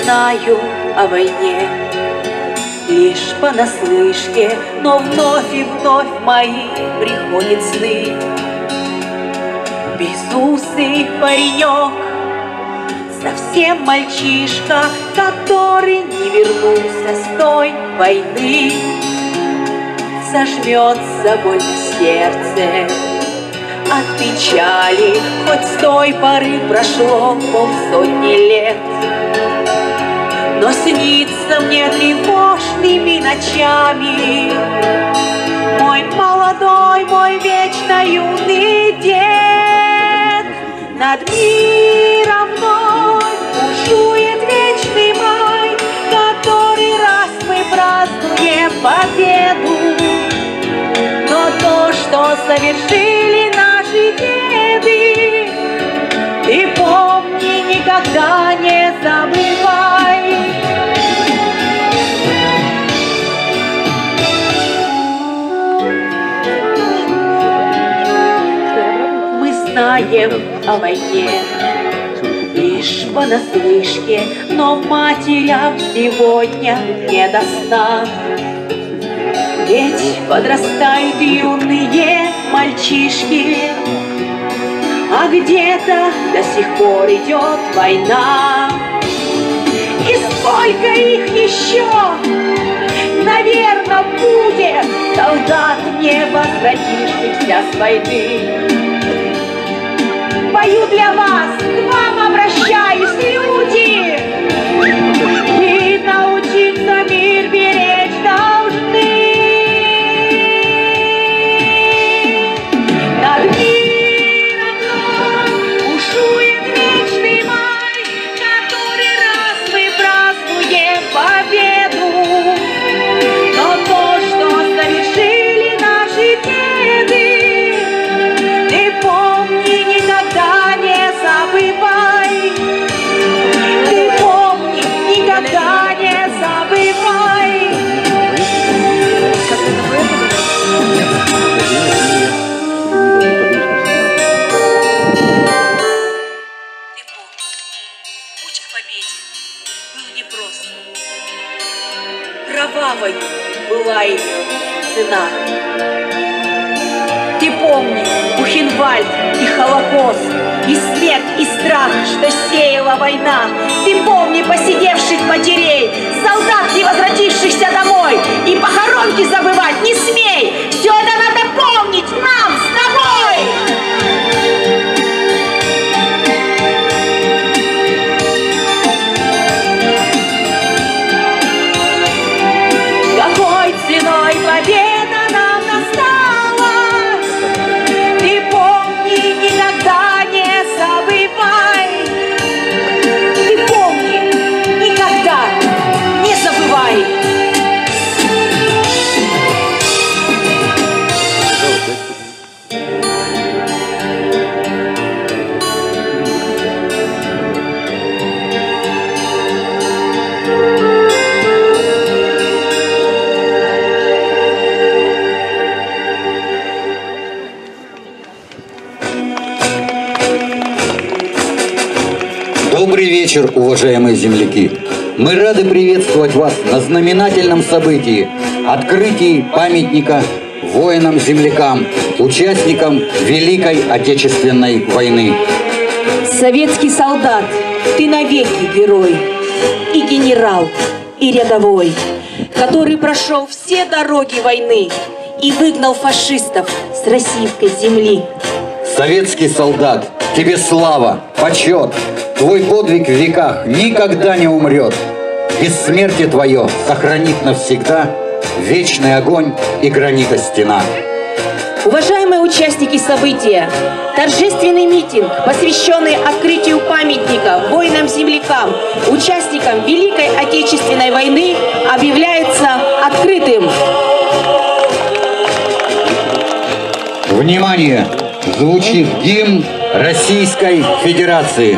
знаю о войне лишь понаслышке, но вновь и вновь мои приходят сны. Безусый паренек, совсем мальчишка, который не вернулся с той войны. Сожмется больно сердце от печали, хоть с той поры прошло полсотни лет. Но снится мне тревожными ночами мой молодой, мой вечно юный дед. Над миром вновь бушует вечный май, который раз мы празднуем победу. Но то, что совершили наши деды, ты помни, никогда не забывай. Мы знаем о войне лишь понаслышке, но матерям сегодня не до сна. Ведь подрастают юные мальчишки, а где-то до сих пор идет война. И сколько их еще, наверное, будет солдат, не возвратившихся с войны. Пою для вас, к вам обращаюсь, люди. Вы научиться мир беречь должны. Над миром вновь бушует вечный май, который раз мы празднуем победу. Но то, что совершили наши деды, ты помни, никогда не забывай. Ты помни, никогда не забывай. Путь к победе был непрост. Кровавой была их цена. Ты помни Бухенвальд и Холокост, и смерть, и страх, что сеяла война. Ты помни посидевших матерей, солдат, не возвратившихся домой. И похоронки забывать не смей. Все это надо помнить нам с тобой. Какой ценой победа нам досталась, ты помни, никогда не забывай. Ты помни, никогда не забывай. Добрый вечер, уважаемые земляки! Мы рады приветствовать вас на знаменательном событии – открытии памятника воинам-землякам, участникам Великой Отечественной войны. Советский солдат, ты навеки герой, и генерал, и рядовой, который прошел все дороги войны и выгнал фашистов с российской земли. Советский солдат, тебе слава, почет! Твой подвиг в веках никогда не умрет. Бессмертие твое сохранит навсегда вечный огонь и гранита стена. Уважаемые участники события, торжественный митинг, посвященный открытию памятника воинам-землякам, участникам Великой Отечественной войны, объявляется открытым. Внимание! Звучит гимн Российской Федерации.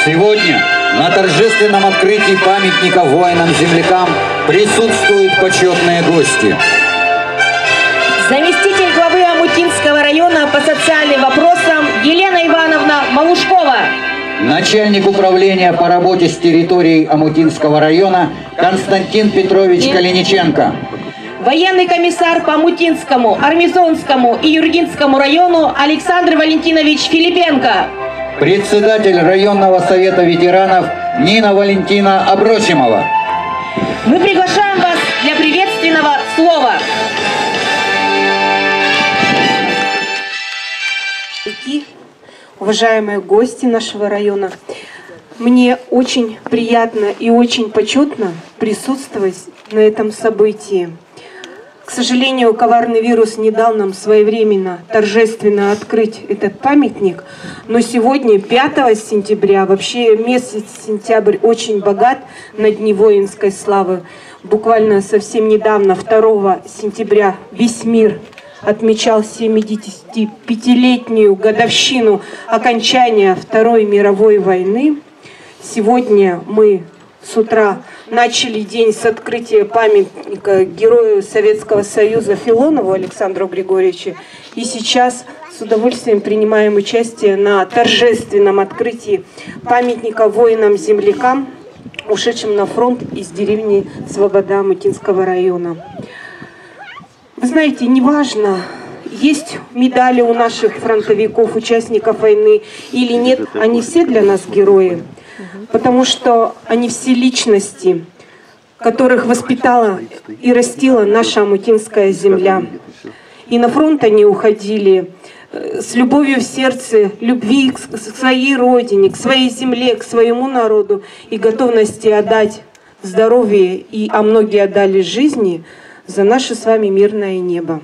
Сегодня на торжественном открытии памятника воинам-землякам присутствуют почетные гости. Заместитель главы Омутинского района по социальным вопросам Елена Ивановна Малушкова. Начальник управления по работе с территорией Омутинского района Константин Петрович Калиниченко. Военный комиссар по Омутинскому, Армизонскому и Юргинскому району Александр Валентинович Филипенко. Председатель районного совета ветеранов Нина Валентина Абросимова. Мы приглашаем вас для приветственного слова. Уважаемые гости нашего района, мне очень приятно и очень почетно присутствовать на этом событии. К сожалению, коварный вирус не дал нам своевременно, торжественно открыть этот памятник, но сегодня, 5 сентября, вообще месяц сентябрь очень богат на Дни воинской славы. Буквально совсем недавно, 2 сентября, весь мир отмечал 75-летнюю годовщину окончания Второй мировой войны. Сегодня мы с утра начали день с открытия памятника герою Советского Союза Филонову Александру Григорьевичу. И сейчас с удовольствием принимаем участие на торжественном открытии памятника воинам-землякам, ушедшим на фронт из деревни Слобода Омутинского района. Вы знаете, неважно, есть медали у наших фронтовиков, участников войны или нет, они все для нас герои, потому что они все личности, которых воспитала и растила наша омутинская земля. И на фронт они уходили с любовью в сердце, любви к своей родине, к своей земле, к своему народу и готовности отдать здоровье, и многие отдали жизни за наше с вами мирное небо.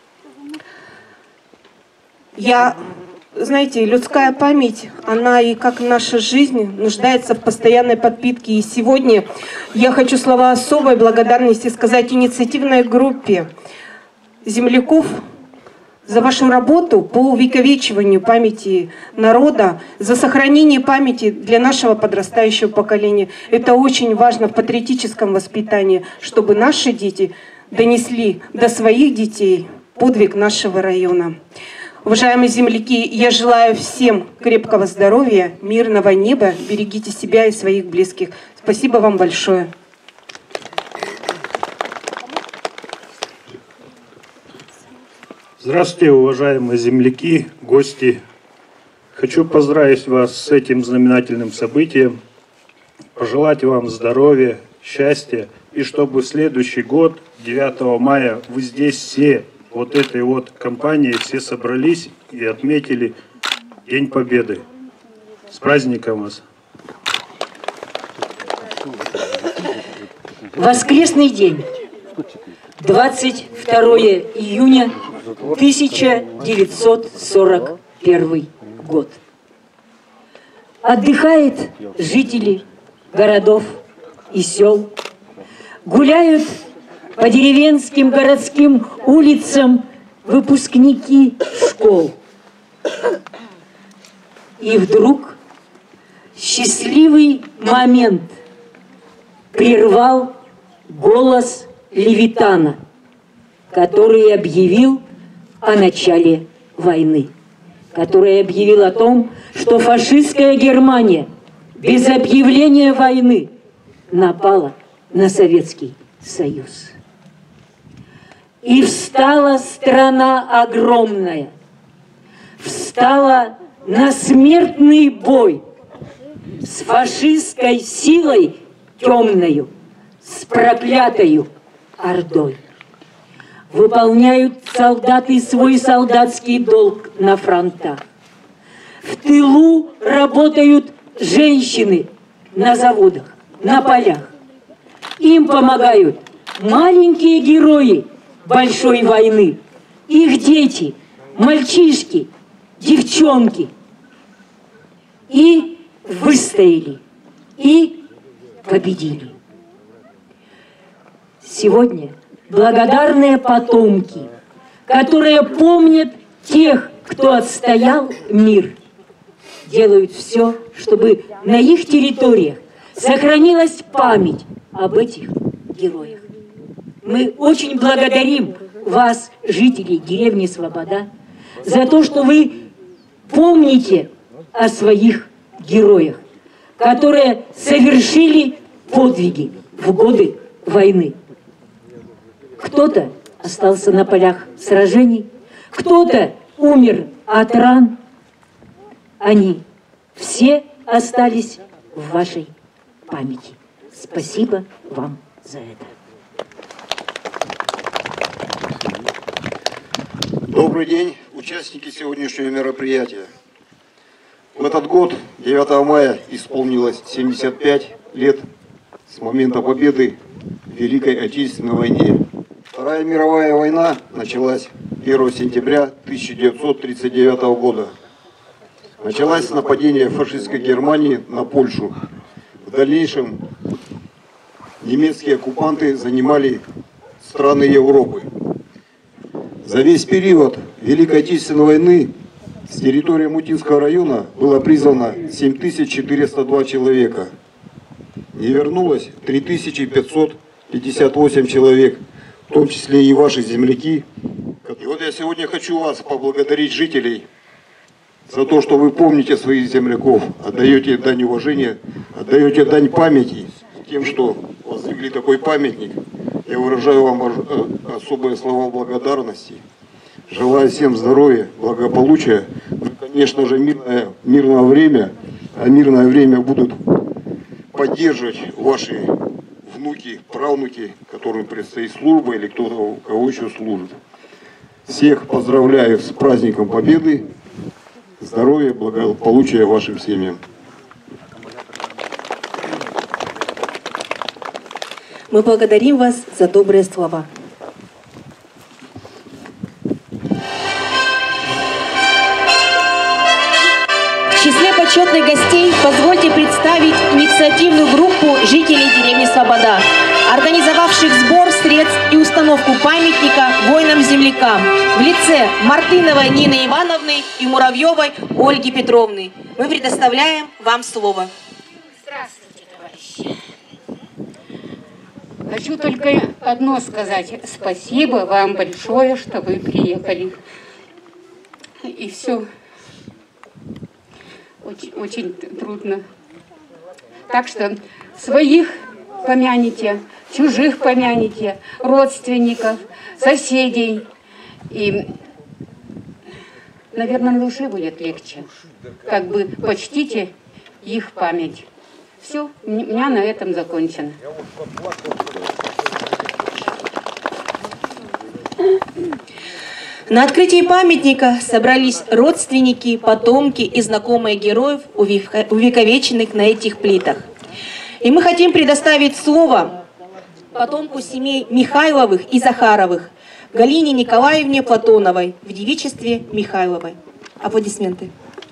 Знаете, людская память, она и как наша жизнь нуждается в постоянной подпитке. И сегодня я хочу слова особой благодарности сказать инициативной группе земляков за вашу работу по увековечиванию памяти народа, за сохранение памяти для нашего подрастающего поколения. Это очень важно в патриотическом воспитании, чтобы наши дети донесли до своих детей подвиг нашего района. Уважаемые земляки, я желаю всем крепкого здоровья, мирного неба, берегите себя и своих близких. Спасибо вам большое. Здравствуйте, уважаемые земляки, гости. Хочу поздравить вас с этим знаменательным событием, пожелать вам здоровья, счастья, и чтобы в следующий год, 9 мая, вы здесь все, вот этой вот компанией, все собрались и отметили День Победы. С праздником вас! Воскресный день, 22 июня 1941 год. Отдыхают жители городов и сел, гуляют по деревенским городским улицам выпускники школ. И вдруг счастливый момент прервал голос Левитана, который объявил о начале войны, который объявил о том, что фашистская Германия без объявления войны напала на Советский Союз. И встала страна огромная, встала на смертный бой с фашистской силой темною, с проклятою ордой. Выполняют солдаты свой солдатский долг на фронтах. В тылу работают женщины на заводах, на полях. Им помогают маленькие герои большой войны, их дети, мальчишки, девчонки. И выстояли, и победили. Сегодня благодарные потомки, которые помнят тех, кто отстоял мир, делают все, чтобы на их территориях сохранилась память об этих героях. Мы очень благодарим вас, жителей деревни Слобода, за то, что вы помните о своих героях, которые совершили подвиги в годы войны. Кто-то остался на полях сражений, кто-то умер от ран. Они все остались в вашей памяти. Спасибо вам за это. Добрый день, участники сегодняшнего мероприятия. В этот год, 9 мая, исполнилось 75 лет с момента победы в Великой Отечественной войне. Вторая мировая война началась 1 сентября 1939 года. Началось с нападения фашистской Германии на Польшу. В дальнейшем немецкие оккупанты занимали страны Европы. За весь период Великой Отечественной войны с территории Мутинского района было призвано 7402 человека. Не вернулось 3558 человек, в том числе и ваши земляки. И вот я сегодня хочу вас поблагодарить, жителей, за то, что вы помните своих земляков, отдаете дань уважения, отдаете дань памяти тем, что воздвигли такой памятник. Я выражаю вам особые слова благодарности. Желаю всем здоровья, благополучия. Ну, конечно же, мирное время, а мирное время будут поддерживать ваши внуки, правнуки, которым предстоит служба или кто-то, у кого еще служит. Всех поздравляю с праздником Победы. Здоровья, благополучия вашим семьям. Мы благодарим вас за добрые слова. В числе почетных гостей позвольте представить инициативную группу жителей деревни Слобода, организовавших сбор средств и установку памятника воинам-землякам в лице Мартыновой Нины Ивановны и Муравьевой Ольги Петровны. Мы предоставляем вам слово. Здравствуйте, товарищи. Хочу только одно сказать. Спасибо вам большое, что вы приехали. И все. Очень, очень трудно. Так что своих помяните, чужих помяните, родственников, соседей. И, наверное, на душе будет легче. Как бы почтите их память. Все, у меня на этом закончено. На открытии памятника собрались родственники, потомки и знакомые героев, увековеченных на этих плитах. И мы хотим предоставить слово потомку семей Михайловых и Захаровых, Галине Николаевне Платоновой, в девичестве Михайловой. Аплодисменты.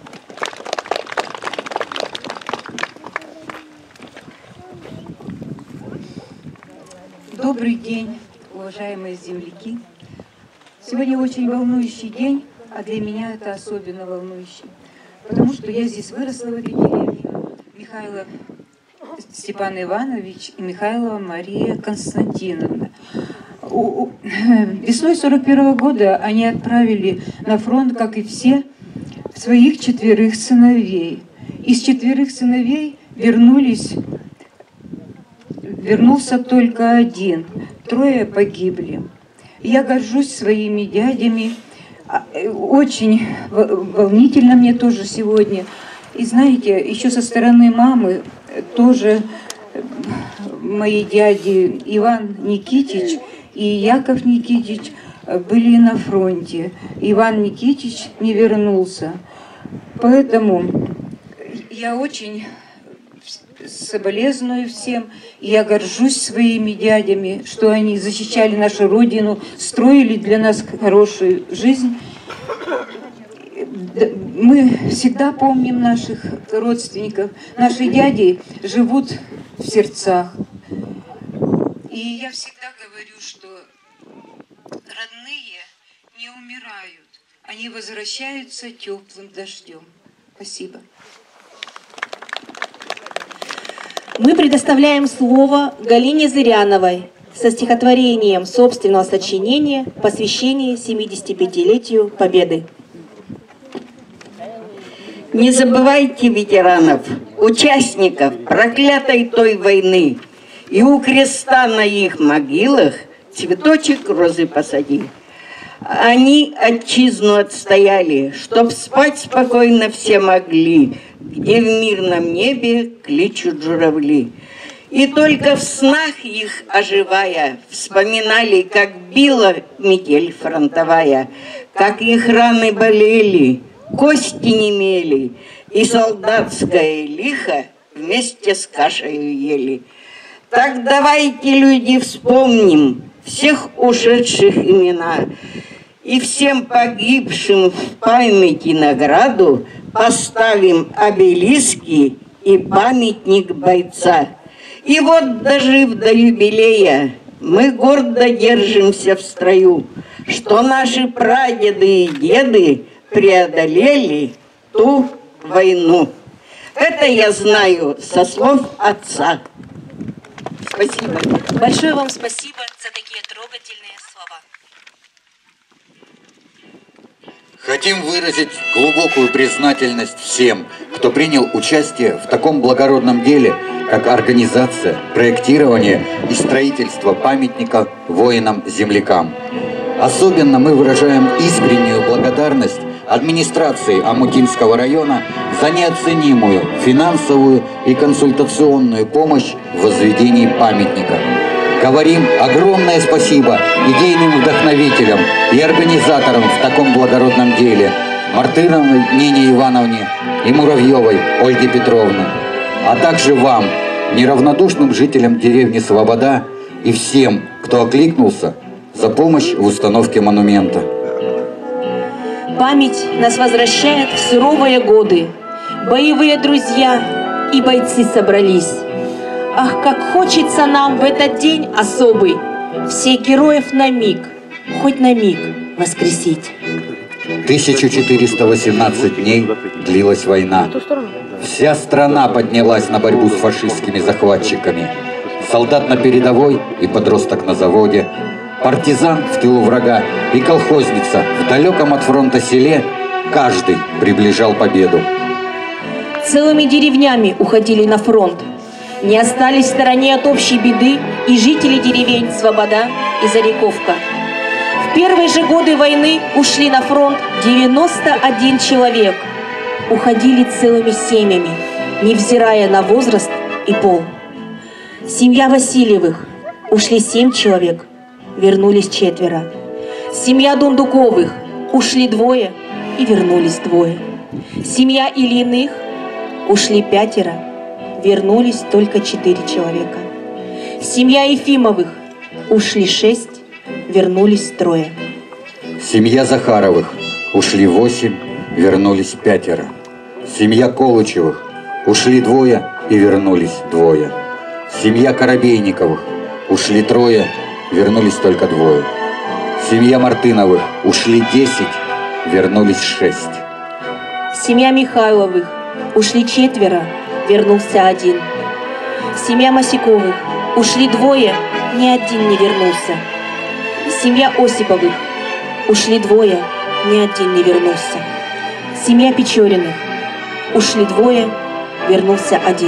Добрый день, уважаемые земляки. Сегодня очень волнующий день, а для меня это особенно волнующий, потому что я здесь выросла, в этой деревне. Михайлов Степан Иванович и Михайлова Мария Константиновна. Весной 41 года они отправили на фронт, как и все, своих 4 сыновей. Из 4 сыновей вернулся только 1, 3 погибли. Я горжусь своими дядями. Очень волнительно мне тоже сегодня. И знаете, еще со стороны мамы тоже мои дяди Иван Никитич и Яков Никитич были на фронте. Иван Никитич не вернулся. Поэтому я очень соболезную всем. Я горжусь своими дядями, что они защищали нашу родину, строили для нас хорошую жизнь. Мы всегда помним наших родственников. Наши дяди живут в сердцах. И я всегда говорю, что родные не умирают, они возвращаются теплым дождем. Спасибо. Мы предоставляем слово Галине Зыряновой со стихотворением собственного сочинения «Посвящение 75-летию Победы». Не забывайте ветеранов, участников проклятой той войны, и у креста на их могилах цветочек розы посади. Они отчизну отстояли, чтоб спать спокойно все могли, где в мирном небе кличут журавли. И только в снах их оживая, вспоминали, как била метель фронтовая, как их раны болели, кости немели, и солдатское лихо вместе с кашей ели. Так давайте, люди, вспомним всех ушедших имена, и всем погибшим в памяти награду поставим обелиски и памятник бойца. И вот, дожив до юбилея, мы гордо держимся в строю, что наши прадеды и деды преодолели ту войну. Это я знаю со слов отца. Спасибо. Большое вам спасибо за такие трогательные слова. Хотим выразить глубокую признательность всем, кто принял участие в таком благородном деле, как организация, проектирование и строительство памятника воинам-землякам. Особенно мы выражаем искреннюю благодарность администрации Омутинского района за неоценимую финансовую и консультационную помощь в возведении памятника. Говорим огромное спасибо идейным вдохновителям и организаторам в таком благородном деле Мартыновой Нине Ивановне и Муравьевой Ольге Петровне, а также вам, неравнодушным жителям деревни Слобода и всем, кто окликнулся за помощь в установке монумента. Память нас возвращает в суровые годы. Боевые друзья и бойцы собрались. Ах, как хочется нам в этот день особый всех героев на миг, хоть на миг воскресить. 1418 дней длилась война. Вся страна поднялась на борьбу с фашистскими захватчиками. Солдат на передовой и подросток на заводе, партизан в тылу врага и колхозница в далеком от фронта селе, каждый приближал победу. Целыми деревнями уходили на фронт. Не остались в стороне от общей беды и жители деревень Слобода и Заряковка. В первые же годы войны ушли на фронт 91 человек. Уходили целыми семьями, невзирая на возраст и пол. Семья Васильевых ушли 7 человек, вернулись 4. Семья Дундуковых ушли 2 и вернулись 2. Семья Ильиных ушли 5, вернулись только 4 человека. Семья Ефимовых ушли 6, вернулись 3. Семья Захаровых ушли 8, вернулись 5. Семья Колычевых ушли 2 и вернулись 2. Семья Коробейниковых ушли 3, вернулись только 2. Семья Мартыновых ушли 10, вернулись 6. Семья Михайловых ушли 4, вернулся 1. Семья Масиковых ушли 2, ни один не вернулся. Семья Осиповых ушли 2, ни один не вернулся. Семья Печориных ушли 2, вернулся 1.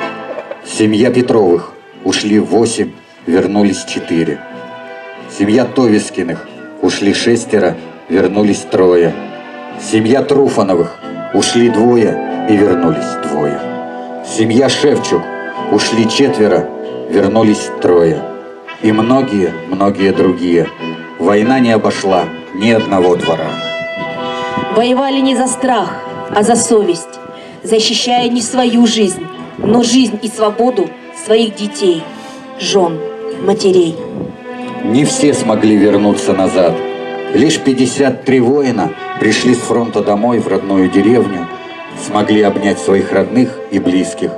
Семья Петровых ушли 8, вернулись 4. Семья Товискиных ушли 6, вернулись 3. Семья Труфановых ушли 2 и вернулись 2. Семья Шевчук ушли 4, вернулись 3. И многие другие. Война не обошла ни одного двора. Воевали не за страх, а за совесть, защищая не свою жизнь, но жизнь и свободу своих детей, жен, матерей. Не все смогли вернуться назад. Лишь 53 воина пришли с фронта домой в родную деревню, смогли обнять своих родных и близких.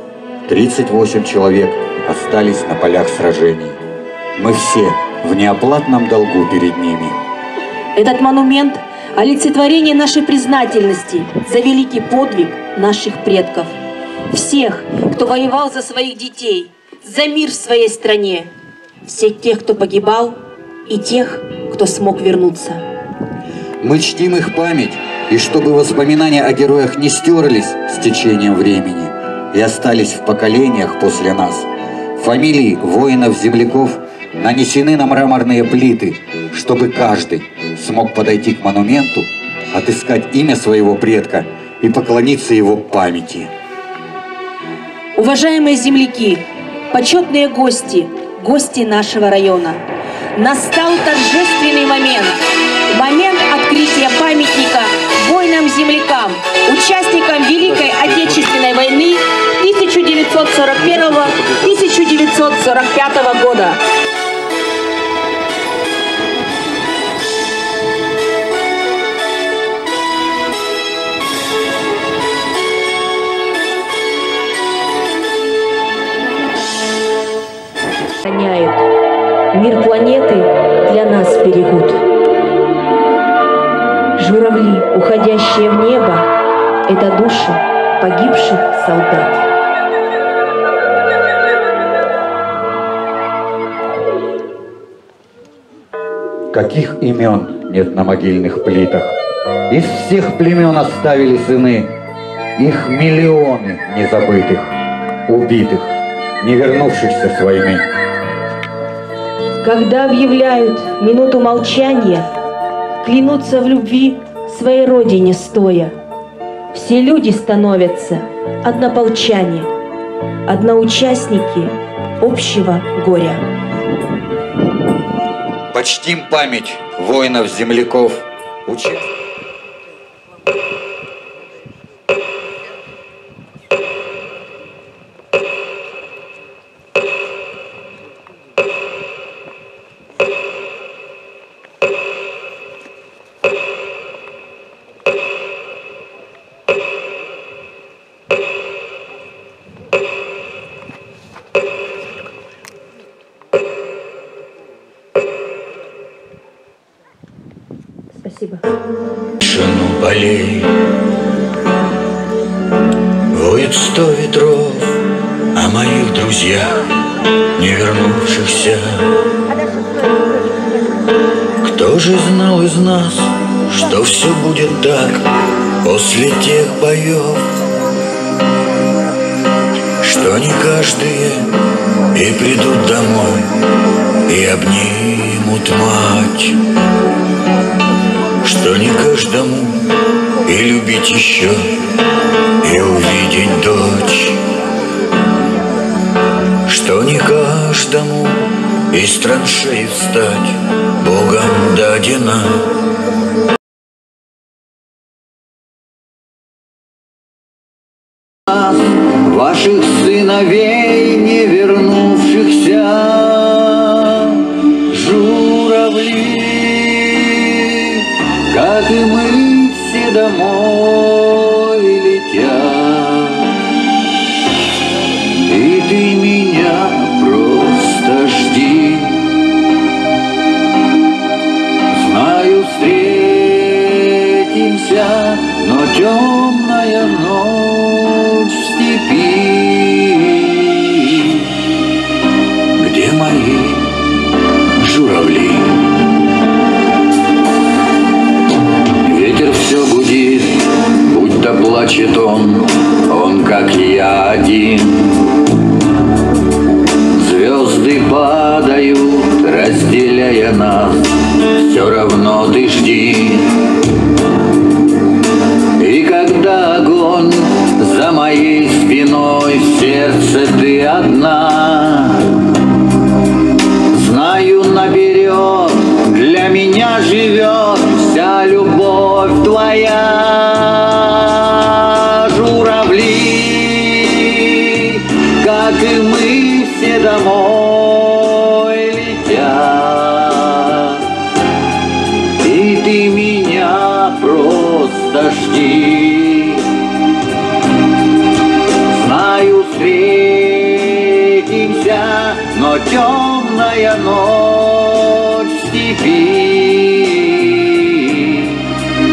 38 человек остались на полях сражений. Мы все в неоплатном долгу перед ними. Этот монумент олицетворение нашей признательности за великий подвиг наших предков. Всех, кто воевал за своих детей, за мир в своей стране, всех тех, кто погибал, и тех, кто смог вернуться. Мы чтим их память, и чтобы воспоминания о героях не стерлись с течением времени и остались в поколениях после нас, фамилии воинов-земляков нанесены на мраморные плиты, чтобы каждый смог подойти к монументу, отыскать имя своего предка и поклониться его памяти. Уважаемые земляки, почетные гости, гости нашего района, настал торжественный момент. Момент открытия памятника воинам-землякам, участникам Великой Отечественной войны 1941-1945 года. Мир планеты для нас берегут. Журавли, уходящие в небо, это души погибших солдат. Каких имен нет на могильных плитах? Из всех племен оставили сыны. Их миллионы незабытых, убитых, не вернувшихся с войны. Когда объявляют минуту молчания, клянутся в любви своей родине стоя. Все люди становятся однополчане, одноучастники общего горя. Почтим память воинов-земляков. Спасибо. Тишину полей воет 100 ветров о моих друзьях, не вернувшихся. Кто же знал из нас, что все будет так после тех боев, что не каждые и придут домой и обнимут мать, что не каждому и любить еще, и увидеть дочь, что не каждому из траншеи встать Богом дадено. Ваших сыновей, не вернувшихся, журавли, как и мы все домой летят. И ты меня просто жди, знаю, встретимся, но темная ночь в степи. Где мои журавли? Ветер все гудит, будто плачет он как я один. Звезды падают, разделяя нас, все равно ты жди. И когда огонь за моей спиной, в сердце ты одна, знаю наперед, для меня живет вся любовь твоя. Журавли, как и мы все домой летят, и ты меня просто жди. Знаю, встретимся, но темная ночь в степи.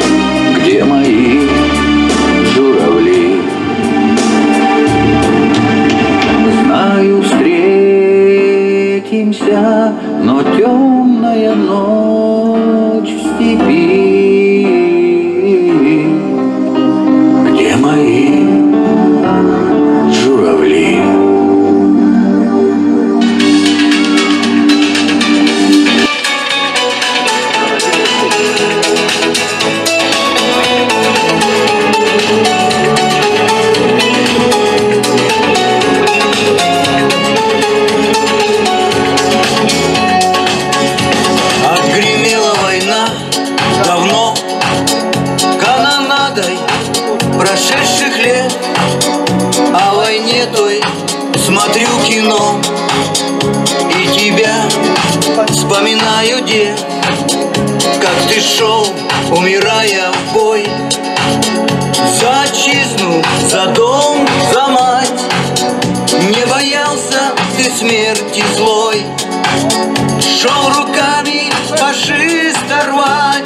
смотрю кино и тебя вспоминаю, дед, как ты шел, умирая в бой, за отчизну, за дом, за мать. Не боялся ты смерти злой, шел руками фашиста рвать.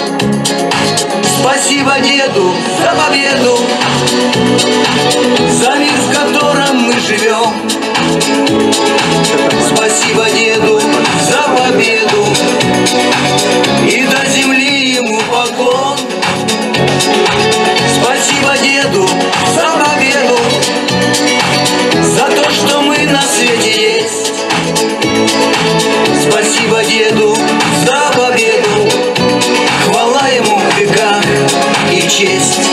Спасибо деду за победу, за мир, в котором мы живем. Спасибо деду за победу, и до земли ему поклон. Спасибо деду за победу, за то, что мы на свете есть. Спасибо деду за победу, хвала ему в веках и честь.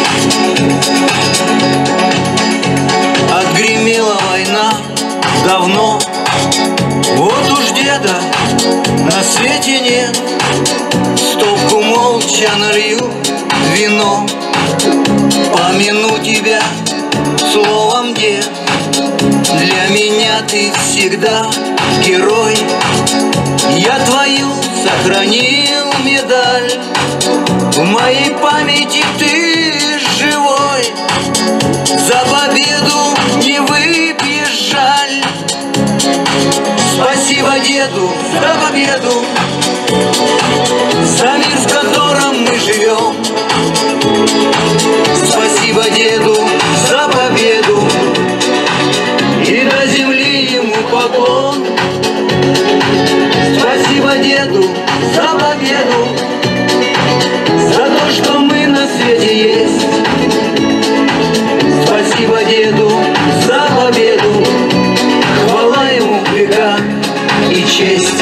Отгремела война давно, вот уж деда на свете нет. Стопку молча налью вино, помяну тебя словом, дед. Для меня ты всегда герой, я твою сохранил медаль. В моей памяти ты живой, за победу не выпьешь, жаль. Спасибо деду за победу, за мир, в котором мы живем. Спасибо деду за победу, и до земли ему поклон. Спасибо деду за победу, за то, что мы на свете есть. Спасибо деду за победу, хвала ему в веках и честь.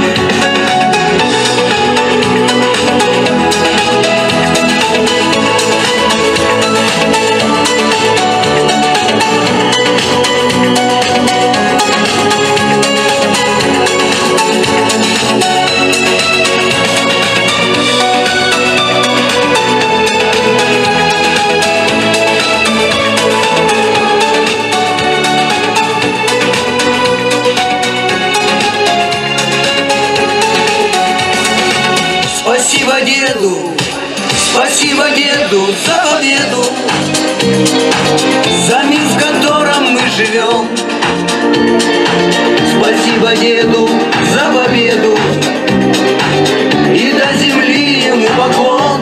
Спасибо деду за победу, за мир, в котором мы живем. Спасибо деду за победу, и до земли ему поклон.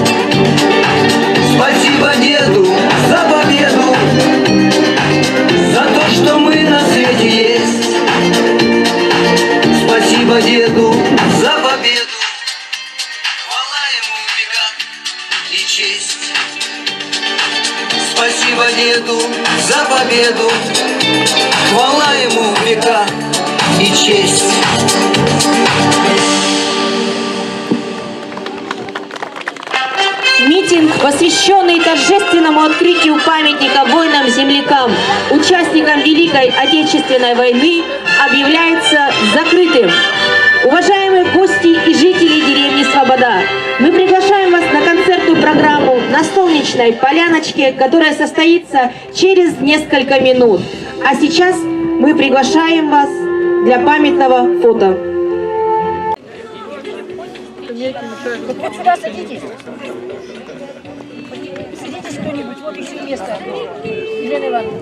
Спасибо деду за победу, за то, что мы на свете есть. Спасибо деду за победу, честь. Спасибо деду за победу, хвала ему в века и честь. Митинг, посвященный торжественному открытию памятника воинам-землякам, участникам Великой Отечественной войны, объявляется закрытым. Уважаемые гости и жители деревни Слобода, мы приглашаем вас на концертную программу на Солнечной Поляночке, которая состоится через несколько минут. А сейчас мы приглашаем вас для памятного фото. Вот сюда садитесь. Садитесь кто-нибудь, вот еще место. Елена Ивановна.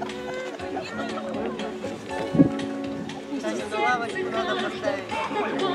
Надо поставить.